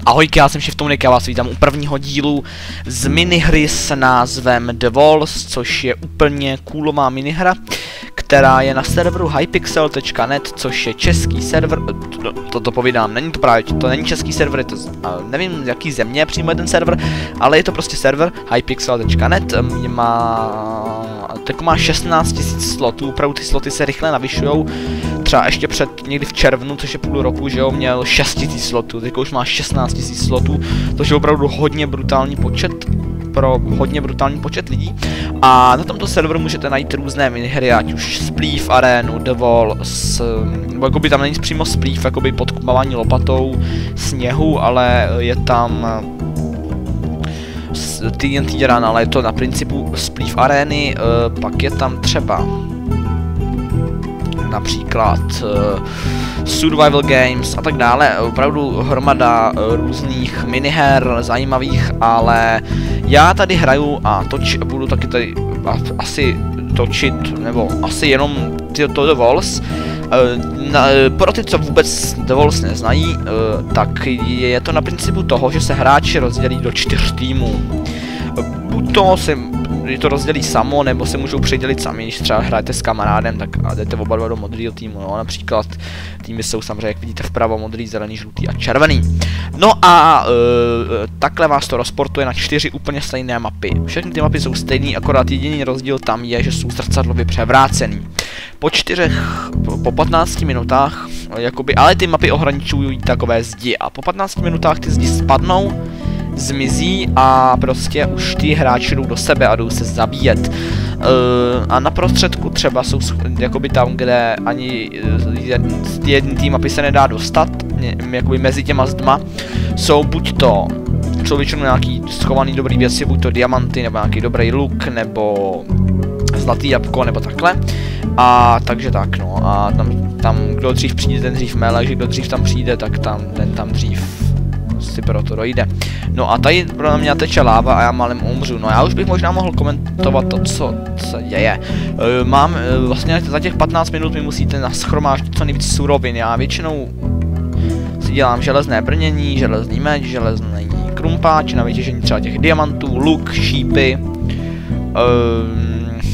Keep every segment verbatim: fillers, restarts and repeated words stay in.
Ahojky, já jsem Shiftonik, já vás vítám u prvního dílu z minihry s názvem The Walls, což je úplně coolová minihra, která je na serveru hypixel tečka net, což je český server. To, to, to povídám, není to právě, to není český server, je to, nevím z jaký země přímo je ten server, ale je to prostě server hypixel tečka net, má, tak má šestnáct tisíc slotů, opravdu ty sloty se rychle navyšujou. Třeba ještě před někdy v červnu, což je půl roku, že jo, měl šest tisíc slotů, teď už má šestnáct tisíc slotů, což je opravdu hodně brutální počet, pro hodně brutální počet lidí. A na tomto serveru můžete najít různé minihry, ať už Spleef Arenu, The Walls, nebo jakoby tam není přímo Spleef, jakoby podkopávání lopatou sněhu, ale je tam T N T Run, ale je to na principu Spleef Areny, pak je tam třeba například uh, survival games a tak dále, opravdu hromada uh, různých miniher zajímavých, ale já tady hraju a toč, budu taky tady asi točit, nebo asi jenom ty, to The Walls. Uh, na, pro ty, co vůbec The Walls neznají, uh, tak je to na principu toho, že se hráči rozdělí do čtyř týmů. Buď to se je to rozdělí samo, nebo se můžou předělit sami, když třeba hrajete s kamarádem, tak jdete oba dva do modrého týmu, no, například týmy jsou samozřejmě, jak vidíte vpravo, modrý, zelený, žlutý a červený. No a e, takhle vás to rozportuje na čtyři úplně stejné mapy. Všechny ty mapy jsou stejný, akorát jediný rozdíl tam je, že jsou zrcadlově převrácený. Po čtyřech, po, po patnácti minutách, jakoby, ale ty mapy ohraničují takové zdi a po patnácti minutách ty zdi spadnou, zmizí a prostě už ty hráči jdou do sebe a jdou se zabíjet. Uh, a na prostředku třeba jsou jakoby tam, kde ani z jedné té mapy se nedá dostat, jakoby mezi těma zdma, jsou buď to, jsou většinou nějaký schovaný dobrý věci, buď to diamanty, nebo nějaký dobrý luk, nebo zlatý jabko, nebo takhle. A takže tak, no, a tam, tam kdo dřív přijde, ten dřív mele, že kdo dřív tam přijde, tak tam, ten tam dřív si pro to dojde. No a tady pro mě teče láva a já málem umřu. No já už bych možná mohl komentovat to, co se děje. E, mám e, vlastně za těch patnáct minut mi musíte naschromáždit co nejvíc surovin. Já většinou si dělám železné brnění, železný meč, železný krumpáč, na vytěžení třeba těch diamantů, luk, šípy. E,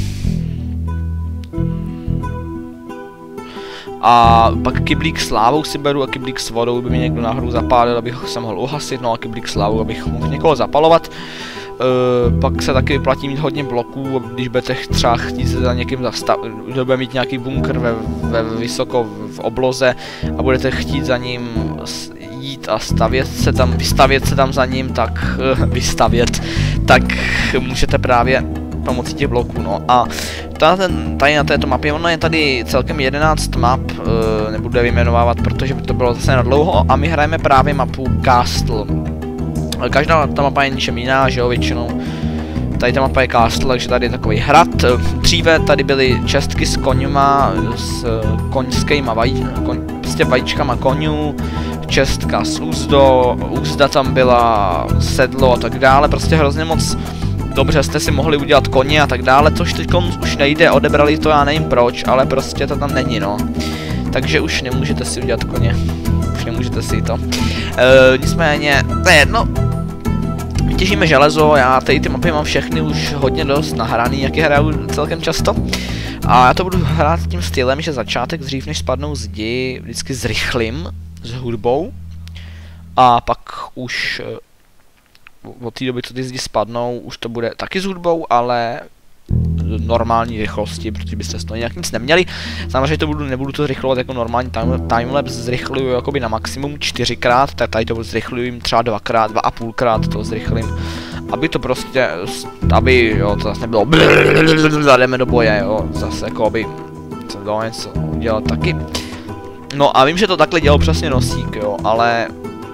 A pak kyblík s lávou si beru a kyblík s vodou, by mi někdo náhodou zapálil, abych se mohl uhasit, no a kyblík s lávou, abych mohl někoho zapalovat. E, pak se taky vyplatí mít hodně bloků, když budete třeba chtít se za někým zastavit, kdo bude mít nějaký bunkr ve, ve vysoko v obloze a budete chtít za ním jít a stavět se tam, vystavět se tam za ním, tak vystavět, tak můžete právě pomocí těch bloků, no a ten, tady na této mapě, ono je tady celkem jedenáct map, e, nebudu je vyjmenovávat, protože by to bylo zase na dlouho a my hrajeme právě mapu Castle. Každá ta mapa je něčem jiná, že jo, většinou. Tady ta mapa je Castle, takže tady je takový hrad. Dříve tady byly čestky s koňma, s koňskýma vaj, koň, prostě vajíčkama koňů, čestka s úzdo, úzda tam byla, sedlo a tak dále, prostě hrozně moc. Dobře, jste si mohli udělat koně a tak dále, což teď už nejde, odebrali to, já nevím proč, ale prostě to tam není, no. Takže už nemůžete si udělat koně, už nemůžete si to. E, nicméně, to je jedno. Vytěžíme železo, já tady ty mapy mám všechny už hodně dost nahraný, jak je hraju celkem často. A já to budu hrát tím stylem, že začátek dřív než spadnou zdi, vždycky zrychlím s hudbou. A pak už od té doby, co ty zdi spadnou, už to bude taky s hudbou, ale normální rychlosti, protože byste z toho nějak nic neměli. Samozřejmě to budu, nebudu to zrychlovat jako normální time, timelapse, zrychluju jakoby na maximum čtyřikrát, tak tady to zrychluju jim třeba dvakrát, dva a půlkrát to zrychlím, aby to prostě, aby jo, to zase nebylo jdeme do boje, jo, zase jako aby se dalo něco udělat taky. No a vím, že to takhle dělal přesně Nosík, jo, ale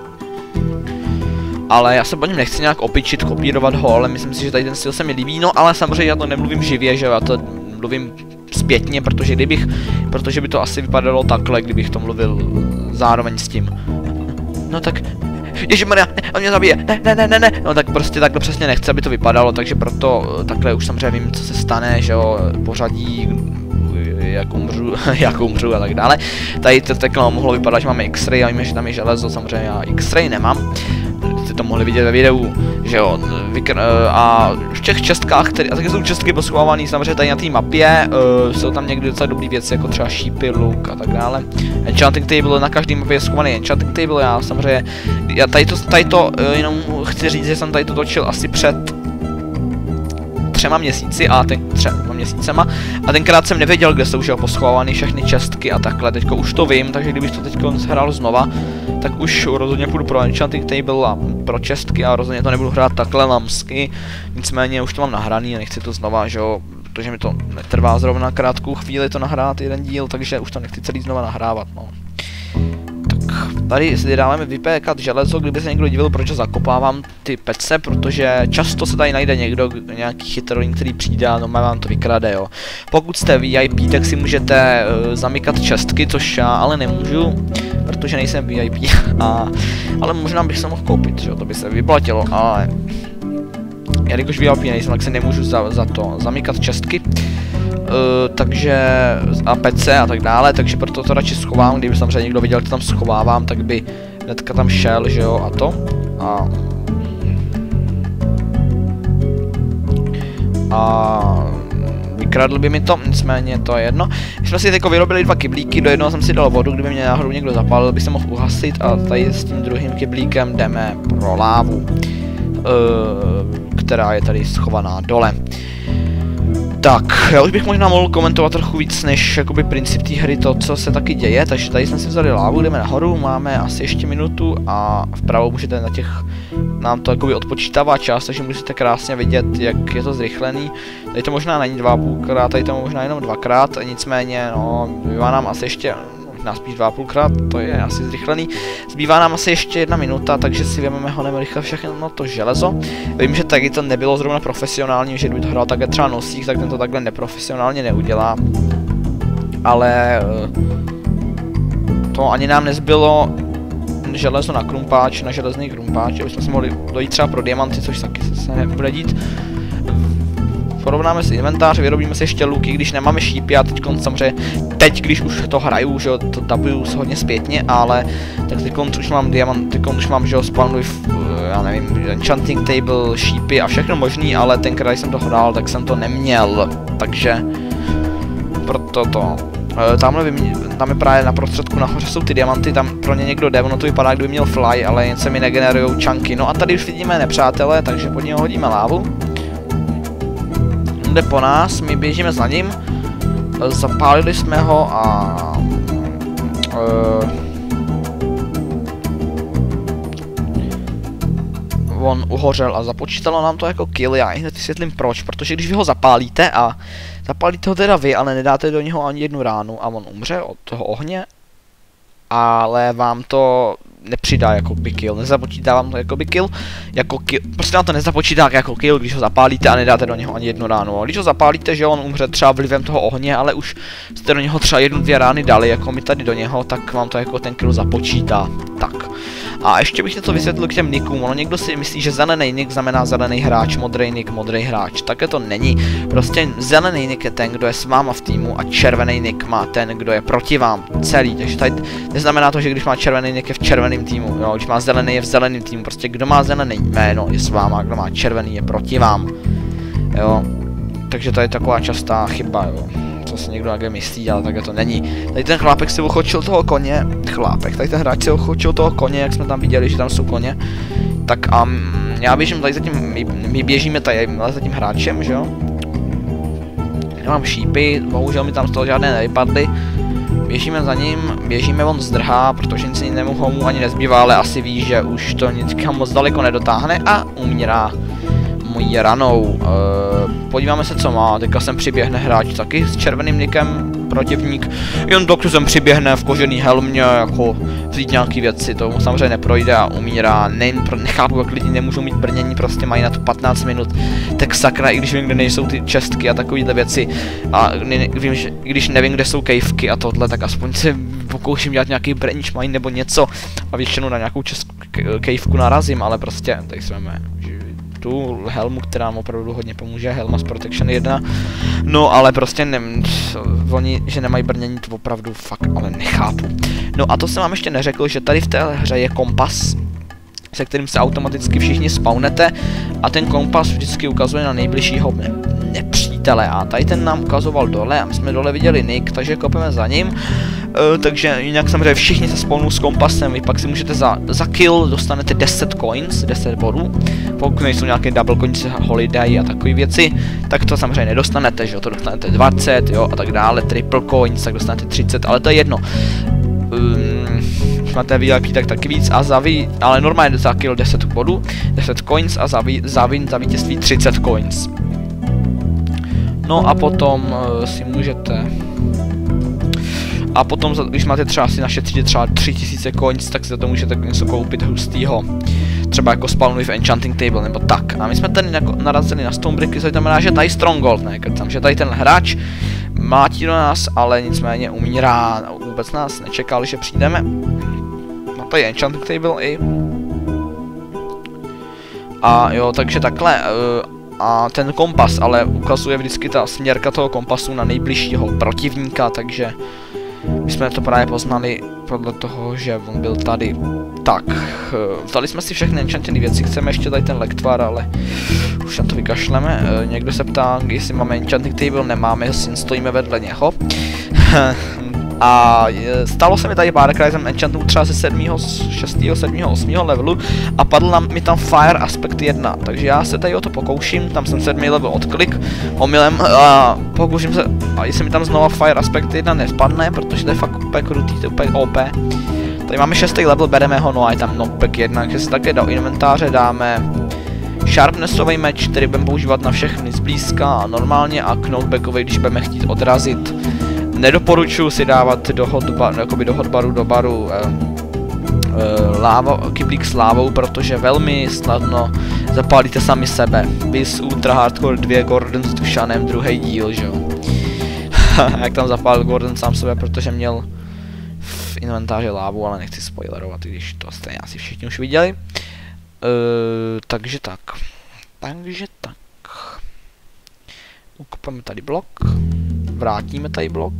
Ale já se po něm nechci nějak opičit, kopírovat ho, ale myslím si, že tady ten styl se mi líbí, no ale samozřejmě já to nemluvím živě, že já to mluvím zpětně, protože kdybych, protože by to asi vypadalo takhle, kdybych to mluvil zároveň s tím. No tak, ježišmarja, on mě zabije, ne, ne, ne, ne, ne, no tak prostě takhle přesně nechci, aby to vypadalo, takže proto takhle už samozřejmě vím, co se stane, že jo, pořadí, jak umřu, jak umřu a tak dále. Tady to takhle mohlo vypadat, že máme X-ray a víme, že tam je železo, samozřejmě já X-ray nemám. jste to mohli vidět ve videu, že jo, Vykr a v těch čestkách, které, a taky jsou čestky poschovávané samozřejmě tady na té mapě, uh, jsou tam někdy docela dobrý věci, jako třeba šípy, luk a tak dále. Enchanting table, na každý mapě je schovaný enchanting table, já samozřejmě, já tady to, tady to uh, jenom chci říct, že jsem tady to točil asi před třema měsíci a ten třema měsícema a tenkrát jsem nevěděl, kde jsou, že jo, poschovávaný všechny čestky a takhle, teďko už to vím, takže kdybych to teďko hrál znova, tak už rozhodně půjdu pro enchanting table a pro čestky a rozhodně to nebudu hrát takhle lamsky, nicméně už to mám nahraný a nechci to znova, že jo, protože mi to netrvá zrovna krátkou chvíli to nahrát jeden díl, takže už to nechci celý znova nahrávat, no. Tady si dáváme vypékat železo, kdyby se někdo divil, proč zakopávám ty pece, protože často se tady najde někdo, nějaký chytrolín, který přijde a no vám to vykrade, jo. Pokud jste V I P, tak si můžete uh, zamykat čestky, což já ale nemůžu, protože nejsem V I P, a, ale možná bych se mohl koupit, že jo, to by se vyplatilo, ale jelikož V I P nejsem, tak se nemůžu za, za to zamykat čestky. Uh, takže a pece a tak dále, takže proto to radši schovám, kdyby samozřejmě někdo viděl, jak to tam schovávám, tak by hnedka tam šel, že jo, a to. A, a vykradl by mi to, nicméně to je jedno. My jsme si teď vyrobili dva kyblíky, do jednoho jsem si dal vodu, kdyby mě náhodou někdo zapálil, by se mohl uhasit a tady s tím druhým kyblíkem jdeme pro lávu, uh, která je tady schovaná dole. Tak, já už bych možná mohl komentovat trochu víc než jakoby princip té hry, to, co se taky děje, takže tady jsme si vzali lávu, jdeme nahoru, máme asi ještě minutu a vpravo můžete na těch, nám to jakoby odpočítává čas, takže můžete krásně vidět, jak je to zrychlený. Tady to možná není dva a půlkrát, tady to možná jenom dvakrát, nicméně, no, zbývá nám asi ještě, možná spíš dva a půlkrát, to je asi zrychlený. Zbývá nám asi ještě jedna minuta, takže si vezmeme ho rychle všechno no, to železo. Vím, že taky to nebylo zrovna profesionální, že kdyby to hrál takhle třeba Nosík, tak ten to takhle neprofesionálně neudělá. Ale to ani nám nezbylo železo na krumpáč, na železný krumpáč, abychom si mohli dojít třeba pro diamanty, což taky se nebude dít. Porovnáme si inventář, vyrobíme si ještě luky, když nemáme šípy a teď samozřejmě, teď když už to hraju, že jo, to tabuju hodně zpětně, ale tak teď už mám diamant, teď už mám, že jo, spawnuj, já nevím, enchanting table, šípy a všechno možný, ale tenkrát, když jsem to hrál, tak jsem to neměl, takže proto to. Tamhle vymě, tam je právě na prostředku nahoře jsou ty diamanty, tam pro ně někdo jde, ono to vypadá, kdyby měl fly, ale jen se mi negenerujou čunky. No a tady už vidíme nepřátele, takže pod něho hodíme lávu. Jde po nás, my běžíme za ním, zapálili jsme ho a uh, on uhořel a započítalo nám to jako kill, já hned vysvětlím proč, protože když vy ho zapálíte a zapálíte ho teda vy, ale nedáte do něho ani jednu ránu a on umře od toho ohně, ale vám to nepřidá jako by kill, nezapočítá vám to jako by kill, jako kill, prostě vám to nezapočítá jako kill, když ho zapálíte a nedáte do něho ani jednu ránu. A když ho zapálíte, že on umře třeba vlivem toho ohně, ale už jste do něho třeba jednu, dvě rány dali, jako my tady do něho, tak vám to jako ten kill započítá. Tak. A ještě bych to vysvětlil k těm nickům. Ono někdo si myslí, že zelený nick znamená zelený hráč, modrý nick, modrý hráč. Také to není. Prostě zelený nick je ten, kdo je s váma v týmu a červený nick má ten, kdo je proti vám. Celý. Takže tady neznamená to, že když má červený nick je v červeném týmu. Jo, když má zelený je v zeleném týmu. Prostě kdo má zelený jméno je s váma, kdo má červený je proti vám. Jo. Takže to je taková častá chyba, jo. Co si někdo někde myslí, ale takhle to není. Tady ten chlápek si ochočil toho koně, chlápek, tady ten hráč si ochočil toho koně, jak jsme tam viděli, že tam jsou koně. Tak a um, já běžím tady za tím, my, my běžíme tady za tím hráčem, že jo. Nemám šípy, bohužel mi tam z toho žádné nevypadly. Běžíme za ním, běžíme, on zdrhá, protože nic nemohu mu ani nezbývá, ale asi ví, že už to nikam moc daleko nedotáhne a umírá mojí ranou. E, podíváme se, co má. Teďka sem přiběhne hráč taky s červeným nickem, protivník. Jen doktor sem přiběhne v kožený helmě, jako vzít nějaký věci, to mu samozřejmě neprojde a umírá. Ne, nechápu, jak lidi nemůžou mít brnění, prostě mají na to patnáct minut. Tak sakra, i když vím, kde nejsou ty čestky a takovýhle věci. A ne, vím, že když nevím, kde jsou kejvky a tohle, tak aspoň se pokouším dělat nějaký branch mine nebo něco. A většinou na nějakou českou kejvku narazím, ale prostě, tady jsme tu helmu, která nám opravdu hodně pomůže, Helma z Protection jedna. No ale prostě ne, oni, že nemají brnění, to opravdu fakt ale nechápu. No a to jsem vám ještě neřekl, že tady v té hře je kompas. se kterým se automaticky všichni spawnete a ten kompas vždycky ukazuje na nejbližšího nepřítele a tady ten nám ukazoval dole a my jsme dole viděli Nick, takže kopeme za ním. Uh, takže jinak samozřejmě všichni se spawnou s kompasem, vy pak si můžete za, za kill dostanete deset coins, deset bodů, pokud nejsou nějaké double coins, holiday a takové věci, tak to samozřejmě nedostanete, že jo, to dostanete dvacet, jo, a tak dále, triple coins, tak dostanete třicet, ale to je jedno. Um, máte V I P, tak taky víc a za vy, ale normálně za kill deset bodů, deset coins a za, vy, za win, za vítězství třicet coins. No a potom uh, si můžete... A potom, když máte třeba si našetřit třeba tři tisíce coins, tak si za to můžete něco koupit hustýho. Třeba jako spawnuj v Enchanting Table nebo tak. A my jsme tady narazili na Stonebricky, což znamená, že tady Stronghold, ne? Že tady ten hráč mlátí do nás, ale nicméně umírá. Vůbec nás nečekal, že přijdeme. No tady Enchanting Table i. A jo, takže takhle. Uh, a ten kompas, ale ukazuje vždycky ta směrka toho kompasu na nejbližšího protivníka, takže my jsme to právě poznali podle toho, že on byl tady. Tak, vzali jsme si všechny enchanted věci, chceme ještě tady ten lektvar, ale už na to vykašleme. Někdo se ptá, jestli máme enchanting table, nemáme, jestli stojíme vedle něho. A stalo se mi tady párkrát, jsem enchantnul třeba ze sedmého, šestého, sedmého, osmého levelu a padl nám mi tam Fire Aspect jedna, takže já se tady o to pokouším, tam jsem sedmý level odklik omylem a pokouším se, a jestli mi tam znova Fire Aspect jedna nespadne, protože to je fakt úplně krutý, to je úplně O P. Tady máme šestý level, bereme ho, no a je tam knockback jedna, takže si také do inventáře dáme Sharpnessový meč, který budeme používat na všechny zblízka a normálně a knockbackový, když budeme chtít odrazit. Nedoporučuji si dávat do hotbaru, jakoby do hotbaru do baru eh, eh, lávo, kyblík s lávou, protože velmi snadno zapálíte sami sebe. Bis Ultra Hardcore dva Gordon s Tushanem, druhý díl, že jo. Jak tam zapálil Gordon sám sebe, protože měl v inventáři lávu, ale nechci spoilerovat, když to stejně asi všichni už viděli. Eh, takže tak. Takže tak. Ukopeme tady blok. Vrátíme tady blok.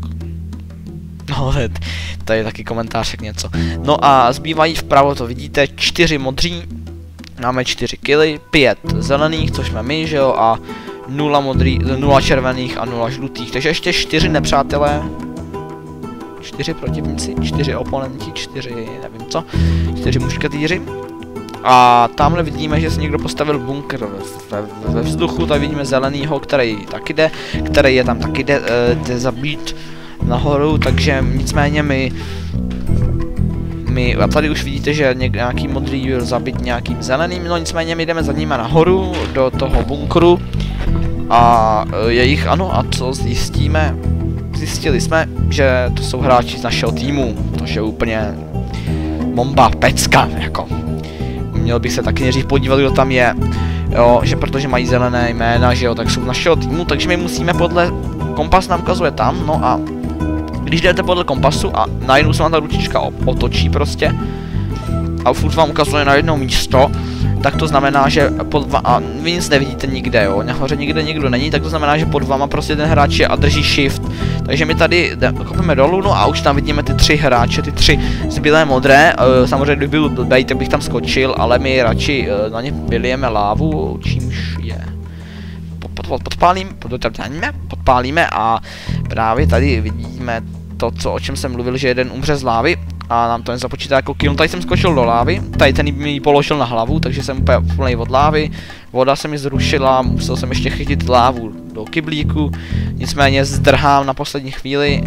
No, tady je taky komentář jak něco. No a zbývají vpravo, to vidíte, čtyři modří. Máme čtyři killy, pět zelených, což jsme my, že jo, a nula modrý, nula červených a nula žlutých. Takže ještě čtyři nepřátelé. Čtyři protivníci, čtyři oponenti, čtyři, nevím co, čtyři mušketýři. A tamhle vidíme, že si někdo postavil bunkr ve, ve vzduchu, tady vidíme zelenýho, který taky jde, který je tam taky jde, jde zabít nahoru, takže nicméně my, my, a tady už vidíte, že nějaký modrý byl zabit nějakým zeleným, no nicméně my jdeme za nimi nahoru do toho bunkru a jejich, ano, a co zjistíme, zjistili jsme, že to jsou hráči z našeho týmu, což je úplně bomba, pecka, jako. Měl bych se taky nejdřív podívat, kdo tam je, jo, že protože mají zelené jména, že jo, tak jsou z našeho týmu, takže my musíme podle, kompas nám ukazuje tam, no a když jdete podle kompasu a najednou se vám ta ručička otočí prostě a furt vám ukazuje na jedno místo, tak to znamená, že pod va a vy nic nevidíte nikde, jo, nahoře nikde nikdo není, tak to znamená, že pod vama prostě ten hráč je a drží shift. Takže my tady kopeme dolů, no a už tam vidíme ty tři hráče, ty tři zbylé modré, e, samozřejmě kdyby byl blbej, tak bych tam skočil, ale my radši e, na ně vylijeme lávu, čímž je pod, pod, podpálím, pod, podpálíme a právě tady vidíme to, co, o čem jsem mluvil, že jeden umře z lávy a nám to nezapočítá jako kill. Tady jsem skočil do lávy, tady ten mi ji položil na hlavu, takže jsem úplně plnej od lávy, voda se mi zrušila, musel jsem ještě chytit lávu do kyblíku, nicméně zdrhám na poslední chvíli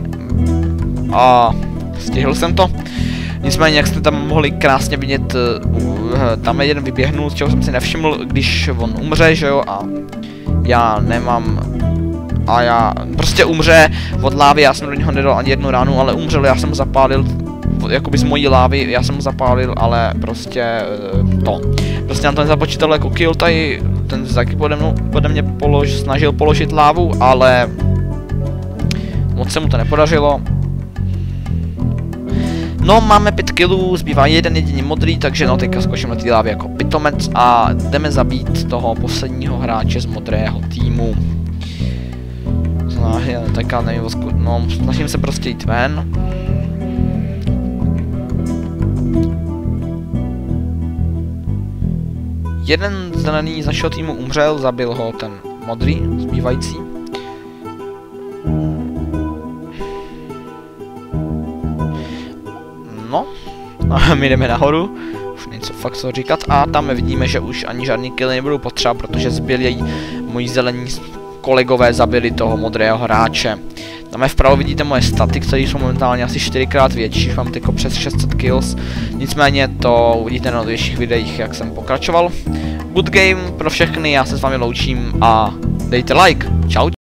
a stihl jsem to. Nicméně, jak jste tam mohli krásně vidět, tam je jeden vyběhnul, čeho jsem si nevšiml, když on umře, že jo, a já nemám, a já prostě umře od lávy, já jsem do něho nedal ani jednu ránu, ale umřel, já jsem ho zapálil, jakoby z mojí lávy, já jsem ho zapálil, ale prostě to. Prostě nám to nezapočítalo jako kill, tady ten taky pode, mnou, pode mě polož, snažil položit lávu, ale moc se mu to nepodařilo. No, máme pět killů, zbývá jeden jediný modrý, takže no, teďka skočím na té lávě jako pitomec a jdeme zabít toho posledního hráče z modrého týmu. Znamená, teďka nevím, no, snažím se prostě jít ven. jeden zelený z našeho týmu umřel, zabil ho ten modrý, zbývající. No, a my jdeme nahoru, už něco fakt co říkat a tam vidíme, že už ani žádný killy nebudou potřeba, protože zbyli moji zelení kolegové zabili toho modrého hráče. Tam je vpravo vidíte moje staty, které jsou momentálně asi čtyřikrát větší, mám tyko přes šest set kills. Nicméně to uvidíte na dalších videích, jak jsem pokračoval. Good game pro všechny, já se s vámi loučím a dejte like. Čau.